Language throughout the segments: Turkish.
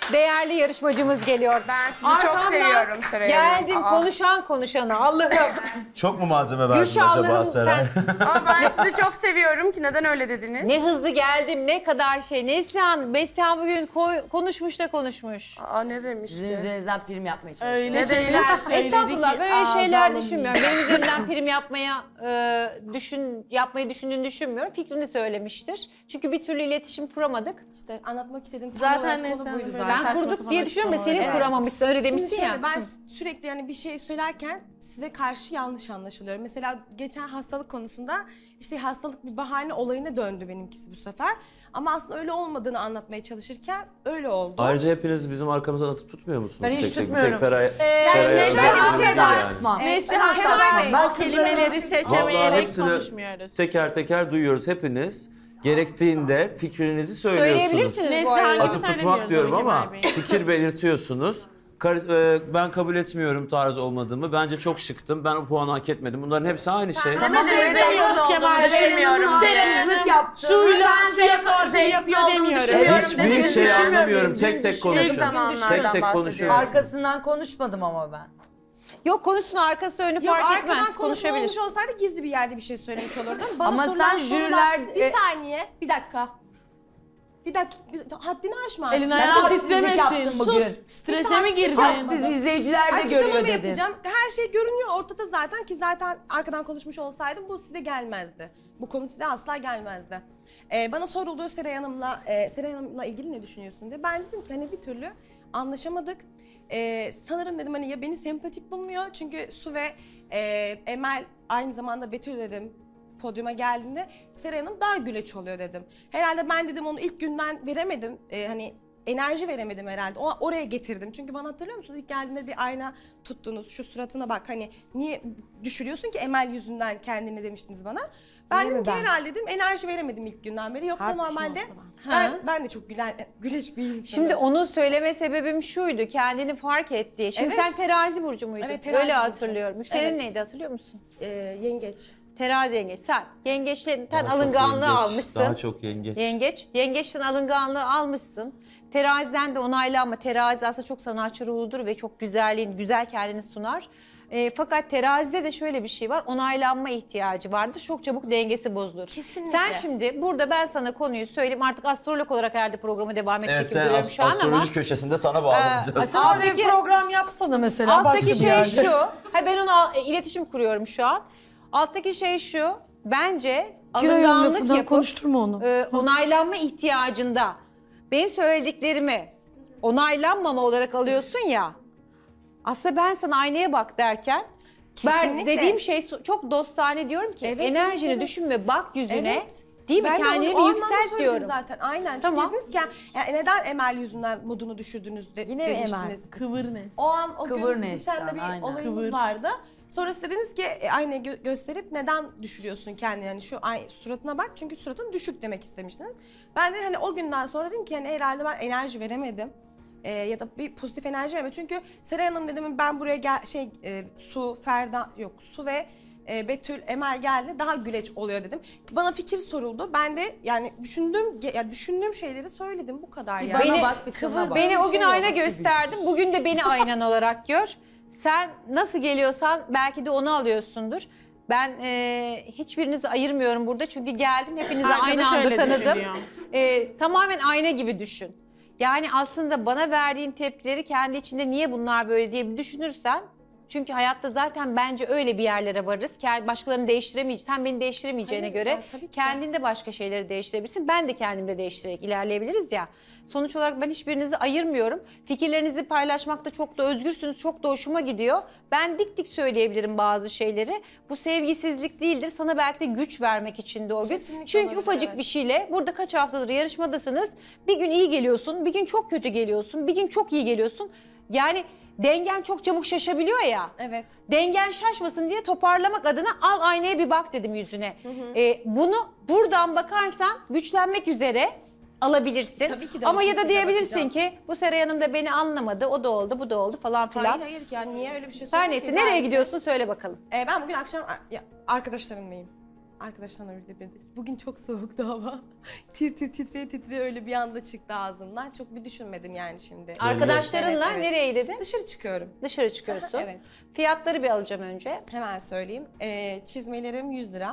değerli yarışmacımız geliyor. Ben sizi çok seviyorum Seray Hanım. Geldim konuşana Allah'ım. Çok mu malzeme verdin Gülşah acaba Allah'ım Seray? Ama ben sizi çok seviyorum ki neden öyle dediniz? Ne hızlı geldim, ne kadar şey. Neslihan bugün konuşmuş da konuşmuş. Aa ne demişti? Sizin üzerinizden prim yapmaya çalışıyor. Öyle şeyler söyledi Estağfurullah ki böyle şeyler ağzı düşünmüyorum. Benim üzerimden prim yapmayı düşündüğünü düşünmüyorum. Fikrini söylemiştir. Çünkü bir türlü iletişim kuramadık. İşte anlatmak istediğim tam Zaten olarak neyse, konu buydu böyle zaten. Ben kurduk diye düşünüyorum da senin kuramamışsın öyle demişsin Şimdi ya. şöyle, ben sürekli yani bir şey söylerken size karşı yanlış anlaşılıyorum. Mesela geçen hastalık konusunda işte hastalık bir bahane olayına döndü benimkisi bu sefer. Ama aslında öyle olmadığını anlatmaya çalışırken öyle oldu. Ayrıca hepiniz bizim arkamızdan atıp tutmuyor musunuz? Ben hiç Tek tek, tutmuyorum. Yani şimdi şöyle bir şey var. Neslihan Kemal Bey, o kelimeleri Vallahi seçemeyerek hepsini konuşmuyoruz. teker teker duyuyoruz hepiniz. Gerektiğinde fikrinizi söylüyorsunuz. Söyleyebilirsiniz bu arada. Atıp tutmak diyorum ama fikir belirtiyorsunuz. Ben kabul etmiyorum tarz olmadığımı. Bence çok şıktım. Ben o puanı hak etmedim. Bunların hepsi aynı şey. Ama demiyoruz Kemal Bey. Düşünmüyorum. Haksızlık yaptı. Suyla suya torpil yapıyor demiyorum. Hiçbir şey anlamıyorum. Tek tek konuşun. zamanlardan Tek tek bahsediyorum. konuşuyoruz. Arkasından konuşmadım ama ben. Yok konuşsun arkası önü Yok, fark arkadan etmez konuşma konuşabilir. olmuş olsaydı gizli bir yerde bir şey söylemiş olurdum. Bana Ama sorulan sen sorular... jüriler- Bir saniye, bir dakika. Bir dakika, haddini aşma artık. Elin Ben ayağın haksızlık titremesin. yaptım bugün. Strese mi girdin? Siz izleyiciler de Açıklamamı görüyor dedin. yapacağım. Her şey görünüyor ortada zaten ki zaten arkadan konuşmuş olsaydım bu size gelmezdi. Bu konu size asla gelmezdi. Bana soruldu Seray Hanım'la ilgili ne düşünüyorsun diye. Ben dedim ki hani bir türlü anlaşamadık. Sanırım dedim hani ya beni sempatik bulmuyor çünkü Su ve Emel aynı zamanda Betül dedim. Podyuma geldiğinde Seray Hanım daha güleç oluyor dedim. Herhalde ben dedim onu ilk günden veremedim. Hani enerji veremedim herhalde. Oraya getirdim. Çünkü bana hatırlıyor musunuz? İlk geldiğinde bir ayna tuttunuz. Şu suratına bak hani niye düşürüyorsun ki Emel yüzünden kendini demiştiniz bana. Ben dedim ki herhalde dedim enerji veremedim ilk günden beri. Yoksa normalde ben de çok güleç bir insanım. Şimdi onu söyleme sebebim şuydu, kendini fark etti. Şimdi Evet. sen terazi burcu muydun? Evet, terazi Öyle burcu. hatırlıyorum. Yükselen Evet. neydi hatırlıyor musun? Yengeç. Terazi yengeç. Sen yengeçten Daha çok alınganlığı yengeç, almışsın. Daha çok yengeç. Yengeçten alınganlığı almışsın. Teraziden de onaylanma. Terazi aslında çok sanatçı ruhludur ve çok güzel kendini sunar. Fakat terazide de şöyle bir şey var. Onaylanma ihtiyacı vardır. Çok çabuk dengesi bozulur. Kesinlikle. Sen şimdi burada ben sana konuyu söyleyeyim. Artık astrolog olarak herhalde programı devam edecek Evet gibi sen duruyorum şu an ama. astroloji köşesinde sana bağlanacağız. Sen orada bir program yapsana mesela başka Alttaki bir şey yerde. şu. Ben ona iletişim kuruyorum şu an. Alttaki şey şu. Bence alınganlık yapıp konuşturma onu. onaylanma ihtiyacında benim söylediklerimi onaylanmama olarak alıyorsun ya. Aslında ben sana aynaya bak derken ben Kesinlikle. dediğim şey çok dostane diyorum ki Evet, enerjini evet. düşünme, bak yüzüne. Evet. Değil mi? Ben de Kendini o bir anlamda yükselt söyledim diyorum. zaten. Aynen. Tamam. Çünkü dediniz ki yani neden Emel yüzünden modunu düşürdünüz Yine mi Emel? demiştiniz. Kıvır ne? O an o Kıvır gün Neslihan, seninle bir aynen. olayımız Kıvır. vardı. Sonra siz dediniz ki aynayı gösterip neden düşürüyorsun kendini? Yani şu suratına bak çünkü suratın düşük demek istemiştiniz. Ben de hani o günden sonra dedim ki hani herhalde ben enerji veremedim. Ya da bir pozitif enerji veremedim. Çünkü Seray Hanım dedim ben buraya Su ve Betül, Emel geldi daha güleç oluyor dedim. Bana fikir soruldu. Ben de yani düşündüğüm şeyleri söyledim bu kadar yani. Bana bak, bir sana bak. Beni o gün şey ayna olması gösterdim. Bugün de beni aynan olarak gör. Sen nasıl geliyorsan belki de onu alıyorsundur. Ben hiçbirinizi ayırmıyorum burada çünkü geldim hepinizi aynı Arkadaş anda öyle tanıdım. düşünüyor. Tamamen ayna gibi düşün. Yani aslında bana verdiğin tepkileri kendi içinde niye bunlar böyle diye bir düşünürsen. Çünkü hayatta zaten bence öyle bir yerlere varırız. Başkalarını değiştiremeyeceğiz. Sen beni değiştiremeyeceğine Tabii, göre tabii ki. kendin de başka şeyleri değiştirebilirsin. Ben de kendimle değiştirerek ilerleyebiliriz ya. Sonuç olarak ben hiçbirinizi ayırmıyorum. Fikirlerinizi paylaşmakta çok da özgürsünüz. Çok da hoşuma gidiyor. Ben dik dik söyleyebilirim bazı şeyleri. Bu sevgisizlik değildir. Sana belki de güç vermek için de o gün. Kesinlikle Çünkü olabilir, ufacık evet. bir şeyle burada kaç haftadır yarışmadasınız. Bir gün iyi geliyorsun, bir gün çok kötü geliyorsun, bir gün çok iyi geliyorsun. Yani dengen çok çabuk şaşabiliyor ya. Evet. Dengen şaşmasın diye toparlamak adına al aynaya bir bak dedim yüzüne. Bunu buradan bakarsan güçlenmek üzere alabilirsin. Tabii ki de Ama o ya da şekilde diyebilirsin bakacağım. ki bu Seray Hanım da beni anlamadı. O da oldu, bu da oldu falan filan. Hayır yani niye öyle bir şey Her söyledin neyse ki? nereye gidiyorsun söyle bakalım. Ben bugün akşam arkadaşlarımlayım. arkadaşlarla birlikte bir bugün çok soğuktu hava. Tir tir titreye titreye öyle bir anda çıktı ağzımdan. Çok bir düşünmedim yani şimdi. Arkadaşlarınla Evet, evet. nereye dedin? Dışarı çıkıyorum. Dışarı çıkıyorsun. Evet. Fiyatları bir alacağım önce. Hemen söyleyeyim. Çizmelerim 100 lira.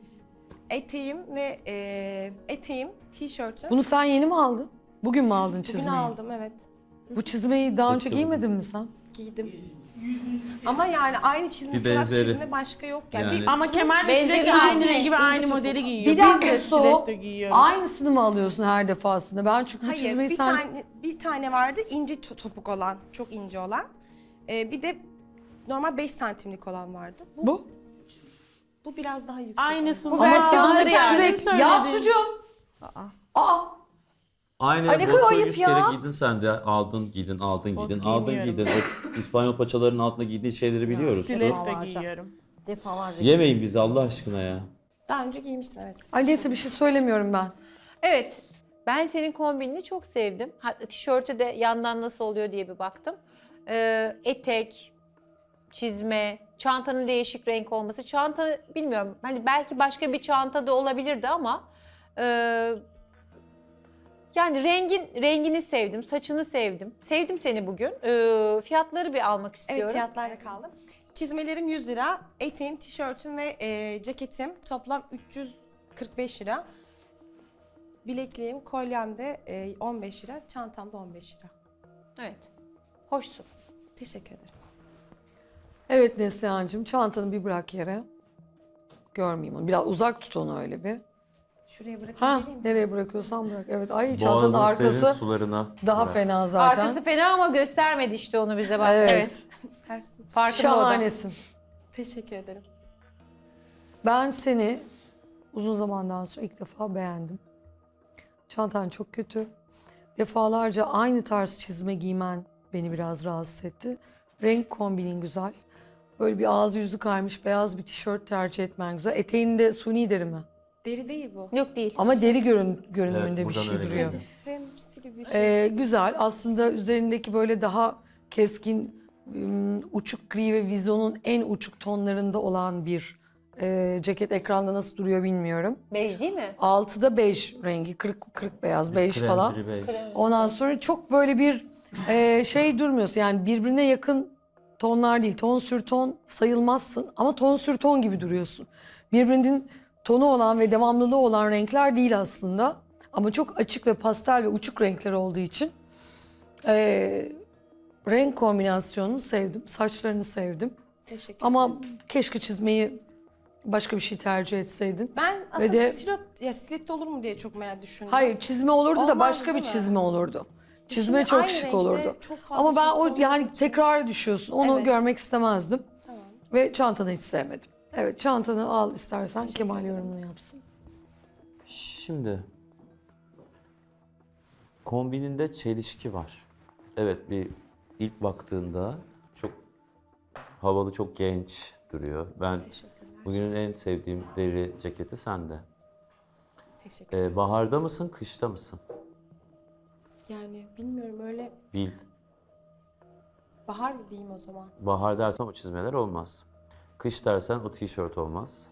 Eteğim, tişörtüm. Bunu sen yeni mi aldın? Bugün mü aldın Bugün çizmeyi? aldım, evet. Bu çizmeyi daha önce Hepsi giymedin mi sen? Giydim. Ama yani aynı çizme, Bir çorap benzeri. çizme başka yok yani. Yani- Bir- Ama Kemal Bey Benzeri sürekli aynı aynı rengi ve aynı topuk. modeli giyiyor. Bir dakika Biz de Su, stiletto giyiyoruz. aynısını mı alıyorsun her defasında? Ben çünkü bu Hayır, çizmeyi bir sen... bir tane vardı ince topuk olan, çok ince olan. Bir de normal 5 santimlik olan vardı. Bu? Bu biraz daha yüksek. Aynısı Bu var. versiyonları Aa, yani. sürekli... Ya sucuğum! Aa! Aynı Ay ne kadar botu ayıp 100 ya. kere giydin sen de aldın giydin aldın Bot giydin aldın giymiyorum. giydin. O İspanyol paçalarının altına giydiği şeyleri biliyoruz. Stiletto giyiyorum. Defalarca. Yemeyin bizi Allah aşkına ya. Daha önce giymiştim, evet. Ay neyse bir şey söylemiyorum ben. Evet. Ben senin kombinini çok sevdim. Tişörtü de yandan nasıl oluyor diye bir baktım. Etek, çizme, çantanın değişik renk olması. Çanta bilmiyorum. Hani belki başka bir çanta da olabilirdi ama yani rengini sevdim, saçını sevdim. Sevdim seni bugün. Fiyatları bir almak istiyorum. Evet, fiyatlarla kaldım. Çizmelerim 100 lira, eteğim, tişörtüm ve ceketim toplam 345 lira. Bilekliğim, kolyem de 15 lira, çantam da 15 lira. Evet. Hoşsun. Teşekkür ederim. Evet Neslihan'cığım çantanı bir bırak yere. Görmeyeyim onu. Biraz uzak tut onu öyle bir. Şuraya bırakayım, Ha, geleyim mi? nereye bırakıyorsan bırak. Evet, ay çantanın Boğazın serin arkası sularına. daha bırak. fena zaten. Arkası fena ama göstermedi işte onu bize bak. Evet. Ters mi? Farkında o da. Şahanesin. Teşekkür ederim. Ben seni uzun zamandan sonra ilk defa beğendim. Çantan çok kötü. Defalarca aynı tarz çizme giymen beni biraz rahatsız etti. Renk kombinin güzel. Böyle bir ağzı yüzü kaymış beyaz bir tişört tercih etmen güzel. Eteğinde suni deri mi? Deri değil bu. Yok değil. Ama deri görünümünde Evet, bir buradan şey öyle duruyor. geldi. Kadifemsi gibi bir şey. Güzel. Aslında üzerindeki böyle daha keskin, uçuk gri ve vizonun en uçuk tonlarında olan bir ceket ekranda nasıl duruyor bilmiyorum. Bej değil mi? Altıda bej rengi, kırık beyaz, bej Krem, falan. biri bej. Ondan sonra çok böyle bir şey durmuyorsun. Yani birbirine yakın tonlar değil. Ton sür ton sayılmazsın ama ton sür ton gibi duruyorsun. Birbirinin tonu olan ve devamlılığı olan renkler değil aslında. Ama çok açık ve pastel ve uçuk renkler olduğu için renk kombinasyonunu sevdim. Saçlarını sevdim. Teşekkür Ama keşke çizmeyi başka bir şey tercih etseydin. Ben aslında de- stiletto olur mu diye çok merak düşündüm. Hayır çizme olurdu da Olmaz, başka değil bir mi? çizme olurdu. Çizme Şimdi çok aynı şık renkte olurdu. çok fazla Ama ben çeşit o olduğu yani için- tekrar düşüyorsun. Onu Evet. görmek istemezdim. Tamam. Ve çantanı hiç sevmedim. Evet çantanı al istersen Kemal yorumunu yapsın. Şimdi kombininde çelişki var. Evet bir ilk baktığında çok havalı, çok genç duruyor. Ben bugünün en sevdiğim deri ceketi sende. Teşekkür Baharda mısın, kışta mısın? Yani bilmiyorum, öyle Bil. bahar diyeyim o zaman. Bahar dersen o çizmeler olmaz. Kış dersen o tişört olmaz.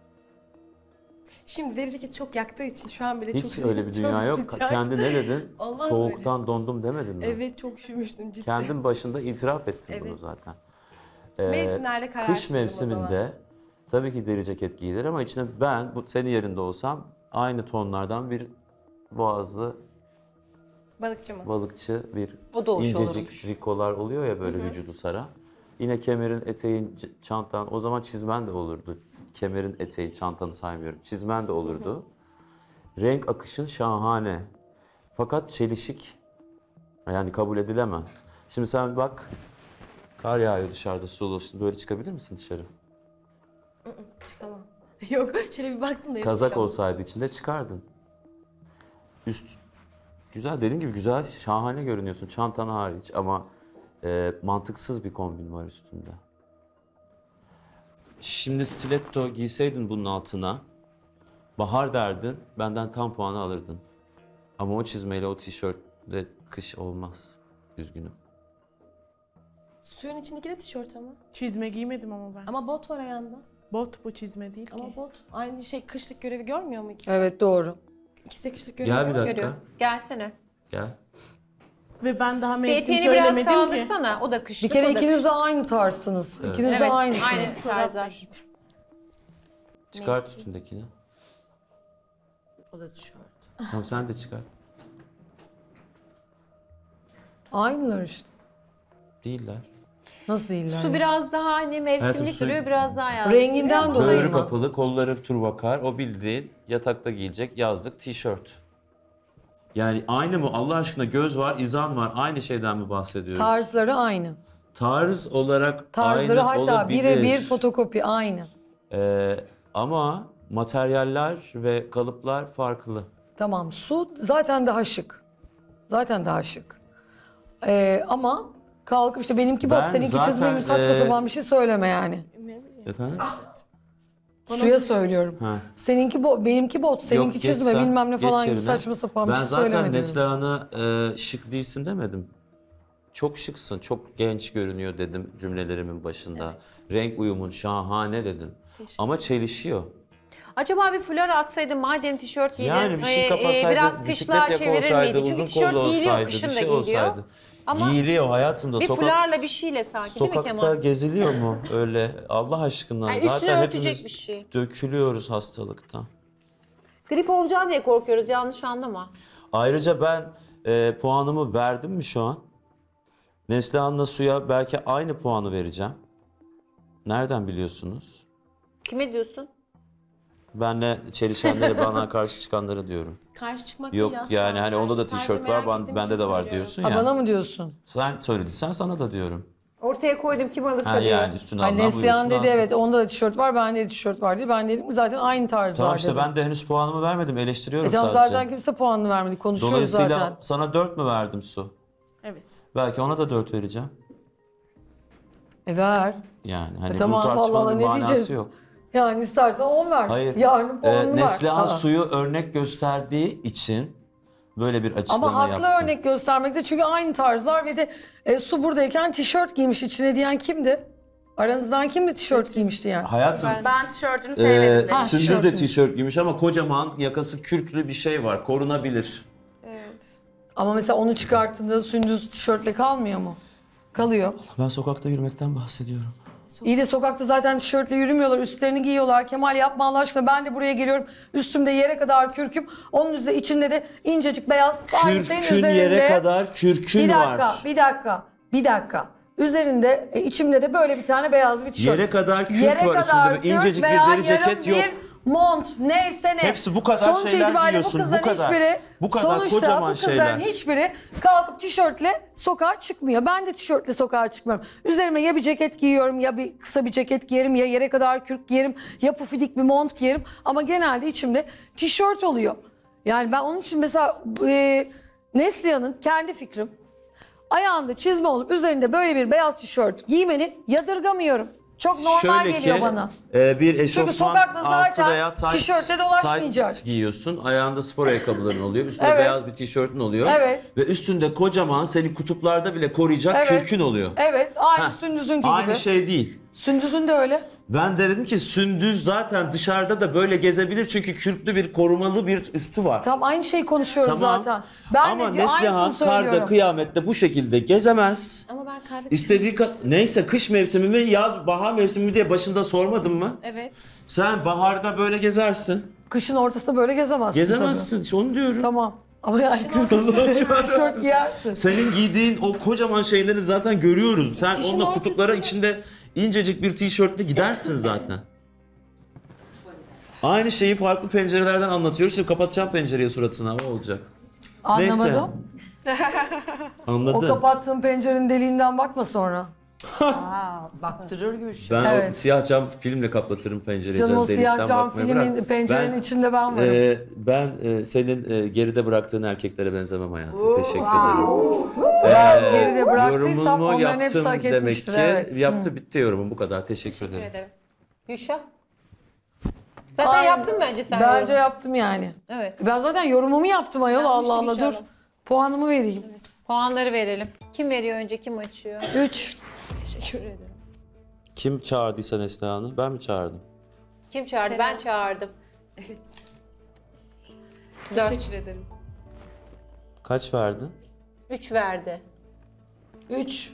Şimdi deri ceket çok yaktığı için şu an bile Hiç çok öyle bir çok dünya yok. sıcak. Kendi ne dedin? Olmaz Soğuktan dondum demedin mi? Evet, çok üşümüştüm cidden. Kendin başında itiraf ettin bunu Evet. zaten. Mevsimlerde kararsızım Kış o zaman. mevsiminde tabii ki deri ceket giyilir ama içine ben bu senin yerinde olsam aynı tonlardan bir boğazlı Balıkçı mı? balıkçı bir O da hoş incecik olurmuş. trikolar oluyor ya böyle vücudu saran. Yine kemerin, eteğin, çantan o zaman çizmen de olurdu. Kemerin, eteğin, çantanı saymıyorum. Çizmen de olurdu. Renk akışın şahane. Fakat çelişik. Yani kabul edilemez. Şimdi sen bak kar yağıyor dışarıda sulu. Şimdi böyle çıkabilir misin dışarı? Çıkamam. Yok, şöyle bir baktım da yok, Kazak çıkamam. olsaydı içinde çıkardın. Üst güzel dediğim gibi güzel, şahane görünüyorsun çantan hariç ama mantıksız bir kombin var üstünde. Şimdi stiletto giyseydin bunun altına, bahar derdin, benden tam puanı alırdın. Ama o çizmeyle o tişörtle kış olmaz. Üzgünüm. Suyun içindeki de tişört ama. Çizme giymedim ama ben. Ama bot var ayağında. Bot bu çizme değil ki. Ama bot aynı şey kışlık görevi görmüyor mu ikisi? Evet doğru. İkisi de kışlık görevi Gel bir görmüyor. dakika. Görüyor. Gelsene. Gel. Ve ben daha Bir mevsim eteğini biraz söylemedim ki. kaldırsana. O da kışlık. Bir kere o da ikiniz de aynı tarzsınız. Evet. İkiniz de Evet, aynısınız. aynı tarzlar. Çıkart Neyse. üstündekini. O da tişört. Tamam sen de çıkart. Aynılar işte. Değiller. Nasıl değiller? Su biraz daha hani mevsimlik Hayatım, su- duruyor, biraz daha yazlık. Renginden dolayı Böğrü mı? kapalı, kolları turvakar. O bildiğin yatakta giyilecek yazlık tişört. Yani aynı mı? Allah aşkına göz var, izan var. Aynı şeyden mi bahsediyoruz? Tarzları aynı. Tarz olarak Tarzları aynı hatta olabilir. birebir fotokopi aynı. Ama materyaller ve kalıplar farklı. Tamam, su zaten daha şık. Zaten daha şık. Ama kalkıp işte benimki bot, Ben seninki zaten, çizme gibi saçma sapan bir şey söyleme yani. Efendim? Suya söylüyorum. Ha. Seninki bot, benimki bot, seninki Yok, çizme geç sen, bilmem ne falan geç gibi yerine. saçma sapan bir Ben şey zaten söylemedim. Neslihan'a şık değilsin demedim. Çok şıksın, çok genç görünüyor dedim cümlelerimin başında. Renk uyumun şahane dedim. Ama çelişiyor. Acaba bir fular atsaydın madem tişört giydin, Yani bir şey kapatsaydın, biraz kışlığa bisiklet çevirir olsaydı, miydi? Çünkü uzun tişört kollu giyiliyor, olsaydı, kışın bir da şey giyiliyor. olsaydı. Ama Giyiliyor hayatımda. bir fularla bir şeyle sanki değil mi Sokakta Kemal? geziliyor mu öyle Allah aşkına? Yani üstüne Zaten örtecek hepimiz bir şey. dökülüyoruz hastalıktan. Grip olacağını diye korkuyoruz, yanlış anlama. Ayrıca ben puanımı verdim mi şu an? Neslihan'la Su'ya belki aynı puanı vereceğim. Nereden biliyorsunuz? Kime diyorsun? Benle çelişenlere, bana karşı çıkanları diyorum. Karşı çıkmak Yok değil aslında. yani hani onda da Sadece tişört merak var, ettiğim bende için de var söylüyorum. diyorsun Ha, ya. bana mı diyorsun? Sen söylediysen sana da diyorum. Ortaya koydum, kim alırsa Ha, diyor. yani üstüne Hani alınan Neslihan buyursun dedi alsın. evet onda da tişört var, bende de tişört var diye. Ben dedim ki zaten aynı tarz Tamam var işte dedim. ben de henüz puanımı vermedim, eleştiriyorum Tamam sadece. zaten kimse puanını vermedi, konuşuyoruz Dolayısıyla zaten. sana 4 mü verdim Su? Evet. Belki ona da 4 vereceğim. Ver. Yani hani Tamam, bu tartışmanın vallahi bir ne manası diyeceğiz? yok. Yani istersen 10 ver. Hayır. Yarın puanını ver. Neslihan Aa. Su'yu örnek gösterdiği için böyle bir açıklama Ama haklı yaptım. örnek göstermekte çünkü aynı tarzlar ve de Su buradayken tişört giymiş içine diyen kimdi? Aranızdan kimdi tişört giymişti yani? Hayatım Ben tişörtünü sevmedim dedim. Sündür tişört de mü? tişört giymiş ama kocaman yakası kürklü bir şey var. Korunabilir. Evet. Ama mesela onu çıkarttığında Sündüz tişörtle kalmıyor mu? Kalıyor. Ben sokakta yürümekten bahsediyorum. İyi de sokakta zaten tişörtle yürümüyorlar, üstlerini giyiyorlar. Kemal yapma Allah aşkına, ben de buraya geliyorum. Üstümde yere kadar kürküm, onun üzerinde içinde de incecik beyaz. Aynı senin Kürkün üzerinde. yere kadar kürkün Bir dakika. Üzerinde, içimde de böyle bir tane beyaz bir tişört. Yere kadar kürk Yere var kadar üstünde. kürk İncecik bir veya deri ceket yarım yok. bir mont neyse ne. Hepsi bu kadar Sonuç şeyler itibariyle giyiyorsun, bu kızların bu kadar. hiçbiri, Bu kadar sonuçta kocaman bu kızların şeyler. hiçbiri kalkıp tişörtle sokağa çıkmıyor. Ben de tişörtle sokağa çıkmıyorum. Üzerime ya bir ceket giyiyorum ya bir kısa bir ceket giyerim ya yere kadar kürk giyerim ya pufidik bir mont giyerim. Ama genelde içimde tişört oluyor. Yani ben onun için mesela Neslihan'ın kendi fikrim. Ayağında çizme olup üzerinde böyle bir beyaz tişört giymeni yadırgamıyorum. Çok normal geliyor bana. Bir eşofman sokakta zaten altı veya tight, tişörtle dolaşmayacak. tight giyiyorsun. Ayağında spor ayakkabıların oluyor. Üstünde Evet. beyaz bir tişörtün oluyor. Evet. Ve üstünde kocaman seni kutuplarda bile koruyacak Evet. kürkün oluyor. Evet, aynı Heh, Sündüz'ünki Aynı gibi. şey değil. Sündüz'ün de öyle. Ben de dedim ki Sündüz zaten dışarıda da böyle gezebilir çünkü kürklü bir korumalı bir üstü var. Tam aynı şeyi konuşuyoruz zaten. Ben Ama de diyor, Neslihan aynısını karda söylüyorum. kıyamette bu şekilde gezemez. Ama ben kardeşim. İstediği neyse kış mevsimi mi yaz bahar mevsimi mi diye başında sormadın mı? Evet. Sen baharda böyle gezersin. Kışın ortasında böyle gezemezsin Gezemezsin. İşte onu diyorum. tabii. Tamam. Ama yani tişört giyersin. Senin giydiğin o kocaman şeyleri zaten görüyoruz. Sen Kışın onunla ortasında- kutuplara içinde incecik bir tişörtle gidersin zaten. Aynı şeyi farklı pencerelerden anlatıyoruz. Şimdi kapatacağım pencereyi suratına. O olacak. Anlamadım. O Anladın. kapattığın pencerenin deliğinden bakma sonra. Baktırır Gülşen. Ben o Evet. siyah cam filmle kapatırım pencereyi. Canım o delikten siyah cam bakmayı filmin bırak. pencerenin içinde ben varım. Ben senin geride bıraktığın erkeklere benzemem hayatım. Teşekkür ederim. Geride bıraktıysam Yorumumu onların hepsi yaptım hak demek etmiştir. ki. Evet. Yaptı bitti yorumum bu kadar. Teşekkür ederim. Teşekkür ederim. Gülşah. Zaten Aynen. yaptın bence sen. Bence yorumu. yaptım yani. Evet. Ben zaten yorumumu yaptım ayol. Yapmıştık Allah Allah dur. inşallah. Puanımı vereyim. Puanları verelim. Kim veriyor önce, kim açıyor? 3. Teşekkür ederim. Kim çağırdıysa Neslihan'ı? Ben mi çağırdım? Kim çağırdı? Ben çağırdım. Evet. 4. Teşekkür ederim. Kaç verdin? 3 verdi. 3.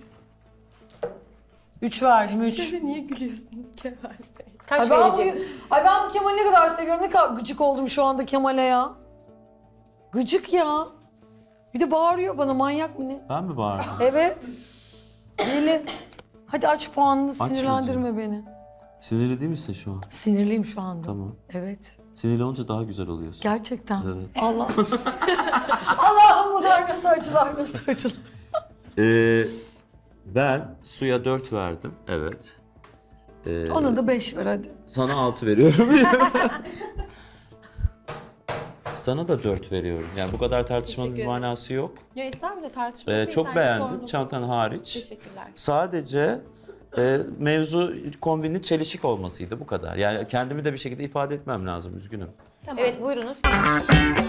3 verdim 3. Şöyle niye gülüyorsunuz Kemal Bey? Kaç Ben verecek? bu Kemal'i ne kadar seviyorum. Ne kadar gıcık oldum şu anda Kemal'e ya. Gıcık ya. Bir de bağırıyor bana, manyak mı ne? Ben mi bağırdım? Evet. Deli. Hadi aç puanını, Açmayacağım. sinirlendirme beni. Sinirli değil misin şu an? Sinirliyim şu anda. Tamam. Evet. Sinirli olunca daha güzel oluyorsun. Gerçekten. Evet. Allah. Allah'ım bunlar nasıl acılar, nasıl acılar. Ben suya 4 verdim. Evet. Ona da 5 ver hadi. Sana 6 veriyorum. Sana da 4 veriyorum. Yani bu kadar tartışmanın bir Teşekkür ederim. manası yok. Ya estağfurullah tartışma değil, Çok sadece beğendim. sordum. Çantan hariç. Teşekkürler. Sadece mevzu kombinin çelişik olmasıydı bu kadar. Yani kendimi de bir şekilde ifade etmem lazım. Üzgünüm. Tamam. Evet buyurunuz.